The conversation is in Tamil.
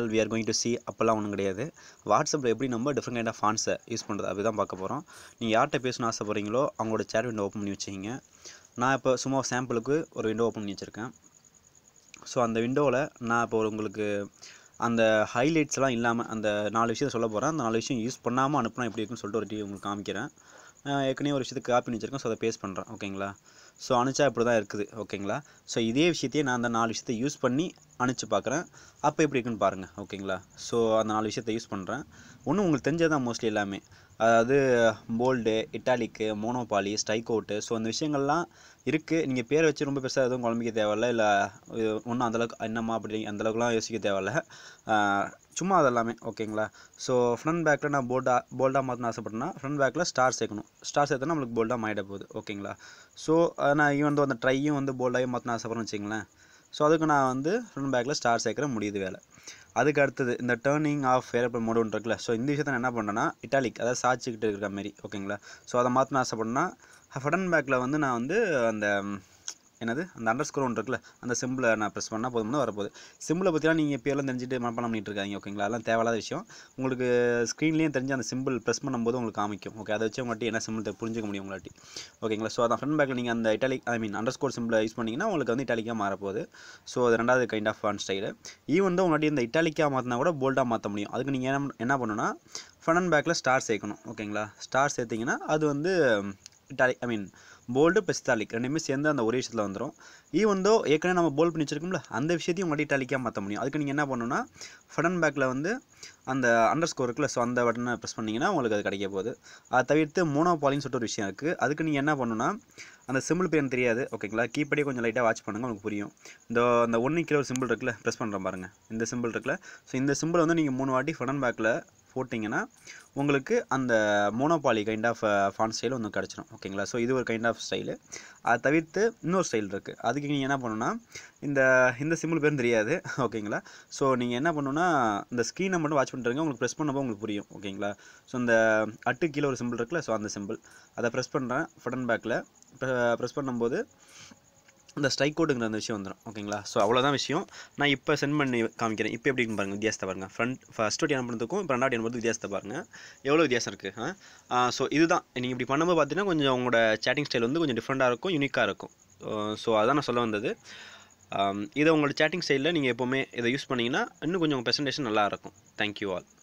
HTML we are going to see அப்போல்லாம் ஒன்றும் கிடையாது. வாட்ஸ்அப்பில் எப்படி நம்ம டிஃப்ரெண்ட் கைண்ட் ஆஃப் ஃபாண்ட்ஸை யூஸ் பண்ணுறது அப்படி தான் பார்க்க போகிறோம். நீங்கள் யார்கிட்ட பேசணும்னு ஆசைப்படுறீங்களோ அவங்களோட சேட் விண்டோ ஓப்பன் பண்ணி வச்சிங்க. நான் இப்போ சும்மா சாம்பிளுக்கு ஒரு விண்டோ ஓப்பன் பண்ணி வச்சுருக்கேன். ஸோ அந்த விண்டோவில் நான் இப்போ உங்களுக்கு அந்த ஹைலைட்ஸ்லாம் இல்லாமல் அந்த 4 விஷயத்தை சொல்ல போகிறேன். அந்த 4 விஷயம் யூஸ் பண்ணாமல் அனுப்புனா எப்படி இருக்குன்னு சொல்லிட்டு ஒரு உங்களுக்கு காமிக்கிறேன். ஏற்கனவே ஒரு விஷயத்துக்கு காப்பி பண்ணி வச்சுருக்கேன். ஸோ அதை பேஸ்ட் பண்ணுறேன். ஓகேங்களா? ஸோ அனுப்பிச்சா இப்படி தான் இருக்குது. ஓகேங்களா? ஸோ இதே விஷயத்தையே நான் அந்த 4 விஷயத்தை யூஸ் பண்ணி அனுப்பிச்சு பார்க்குறேன். அப்போ எப்படி இருக்குன்னு பாருங்கள். ஓகேங்களா? ஸோ அந்த 4 விஷயத்தை யூஸ் பண்ணுறேன். ஒன்றும் உங்களுக்கு தெரிஞ்சது தான் மோஸ்ட்லி எல்லாமே. அதாவது bold, italic, monopoly, strike out. So அந்த விஷயங்கள்லாம் இருக்குது. நீங்கள் பேரை வச்சு ரொம்ப பெருசாக எதுவும் குழம்பிக்க தேவையில்ல. இல்லை ஒன்றும் அந்தளவுக்கு என்னம்மா அப்படி அந்தளவுக்குலாம் யோசிக்க தேவையில்ல. சும்மா அதெல்லாமே. ஓகேங்களா? ஸோ ஃப்ரண்ட் பேக்கில் நான் போல்டாக மாற்றணும் ஆசைப்பட்டேன்னா ஃப்ரண்ட் பேக்கில் ஸ்டார் சேர்க்கணும். ஸ்டார் சேர்த்தனா நம்மளுக்கு போல்டாக மாறிட போகுது. ஓகேங்களா? ஸோ நான் ஈவன் அந்த ட்ரையும் போல்டாகி மாற்றணும் ஆசைப்பட்றேன்னு வச்சிங்களேன். ஸோ அதுக்கு நான் ஃப்ரண்ட் பேக்கில் ஸ்டார் சேர்க்குற முடியுது வேலை. அதுக்கு அடுத்தது இந்த டேர்னிங் ஆஃப் ஏரோப்ளேன் மோடு ஒன்று இருக்குல்ல. ஸோ இந்த விஷயத்தை நான் என்ன பண்ணுறேன்னா இட்டாலிக், அதாவது சாய்ச்சிக்கிட்டு இருக்கிற மாதிரி. ஓகேங்களா? ஸோ அதை மாற்றணும் ஆசைப்பட்றேன்னா ஃப்ரண்ட் பேக்கில் நான் அந்த என்னது அந்த அண்டர்ஸ்கோர் ஒன்று இருக்குல்ல, அந்த சிம்பிளை நான் ப்ரெஸ் பண்ணால் போதும்னு வரப்போகுது. சிம்பிளை பற்றிலாம் நீங்கள் இப்போலாம் தெரிஞ்சுட்டு மனப்பாடம் பண்ணிட்டு இருக்காங்க. ஓகேங்களா? அதெல்லாம் தேவையில்லாத விஷயம். உங்களுக்கு ஸ்க்ரீன்லேயும் தெரிஞ்சு அந்த சிம்பிள் ப்ரெஸ் பண்ணும்போது உங்களுக்கு காமிக்கும். ஓகே, அதை வச்சு உங்கள்கிட்ட என்ன சிம்பிள் புரிஞ்சுக்க முடியும் உங்களாட்டி. ஓகேங்களா? ஸோ அதான் ஃப்ரண்ட் பேக்கில் நீங்கள் அந்த இட்டாலிக் அண்டர்ஸ்கோர் சிம்பிளை யூஸ் பண்ணிங்கன்னா உங்களுக்கு இட்டாலிக்காக மாறப்போகுது. ஸோ அது ரெண்டாவது kind of font style. Even உங்கள்கிட்ட இந்த இட்டாலிக்காக மாற்றினா கூட போல்டாக மாற்ற முடியும். அதுக்கு நீங்கள் என்ன பண்ணணும்னா ஃப்ரண்ட் பேக்கில் ஸ்டார் சேர்க்கணும். ஓகேங்களா? ஸ்டார் சேர்த்திங்கன்னா அது இட்டாலிக் போல்டு ப்ளஸ் இட்டாலிக் ரெண்டுமே சேர்ந்து அந்த ஒரே விஷயத்தில் வந்துடும். ஈவன் ஏற்கனவே நம்ம போல்ட் பண்ணி வச்சிருக்கோம்ல, அந்த விஷயத்தையும் உங்கள்கிட்ட இட்டாலிக்காக மாற்ற முடியும். அதுக்கு நீங்கள் என்ன பண்ணணும்னா ஃப்ரண்ட் பேக்கில் அந்த அண்டர்ஸ்கோர் இருக்குல்ல, ஸோ அந்த பட்டனை ப்ரெஸ் பண்ணிங்கன்னா உங்களுக்கு அது கிடைக்க போகுது. அதை தவிர்த்து மோனோபாலின்னு சொல்லிட்டு ஒரு விஷயம் இருக்குது. அதுக்கு நீங்கள் என்ன பண்ணணும்னா அந்த சிம்பிள் பேர் எனக்கு தெரியாது. ஓகேங்களா? கீப்படியே கொஞ்சம் லைட்டாக வாட்ச் பண்ணுங்கள், உங்களுக்கு புரியும். அந்த 1 கிலோ சிம்பிள் இருக்குல்ல, ப்ரெஸ் பண்ணுறேன் பாருங்கள். இந்த சிம்பிள் இருக்குல்ல, ஸோ இந்த சிம்பிள் நீங்கள் 3 வாட்டி ஃப்ரண்ட் பேக்கில் போட்டிங்கன்னா உங்களுக்கு அந்த monopoly kind of font style கிடச்சிடும். ஓகேங்களா? ஸோ இது ஒரு கைண்ட் ஆஃப் ஸ்டைலு. அதை தவிர்த்து இன்னொரு ஸ்டைல் இருக்குது. அதுக்கு நீங்கள் என்ன பண்ணணும்னா இந்த சிம்பிள் பேரும் தெரியாது. ஓகேங்களா? ஸோ நீங்கள் என்ன பண்ணணும்னா இந்த ஸ்க்ரீனை மட்டும் வாட்ச் பண்ணிட்டுருங்க. உங்களுக்கு ப்ரெஸ் பண்ணும்போது உங்களுக்கு புரியும். ஓகேங்களா? ஸோ இந்த கீழே ஒரு சிம்பிள் இருக்குல்ல, ஸோ அந்த சிம்பிள் அதை ப்ரெஸ் பண்ணுறேன். ஃப்ரண்ட் பேக்கில் ப்ரெஸ் பண்ணும்போது இந்த ஸ்ட்ரைக் அவுட்டுங்கிற அந்த விஷயம் வந்துடும். ஓகேங்களா? ஸோ அவ்வளோதான் விஷயம். நான் இப்போ சென்ட் பண்ணி காமிக்கிறேன். இப்போ எப்படின்னு பாருங்கள், வித்தியாசத்தை பாருங்கள். ஃபஸ்ட் வாட்டி அனுப்புறதுக்கும் இப்போ ரெண்டாவது அனுப்புறது வித்தியாசத்தை பாருங்கள். எவ்வளோ வித்தியாசம் இருக்குது. ஸோ இதுதான் நீங்கள் இப்படி பண்ணும்போது பார்த்தீங்கன்னா கொஞ்சம் உங்களோட சேட்டிங் ஸ்டைல் கொஞ்சம் டிஃப்ரெண்ட்டாக இருக்கும், யூனிக்காக இருக்கும். ஸோ அதான் நான் சொல்ல வந்தது. இதை உங்களோட சேட்டிங் ஸ்டைலில் நீங்கள் எப்போவுமே இதை யூஸ் பண்ணிங்கன்னா இன்னும் கொஞ்சம் உங்கள் ப்ரெசன்டேஷன் நல்லாயிருக்கும். Thank you all.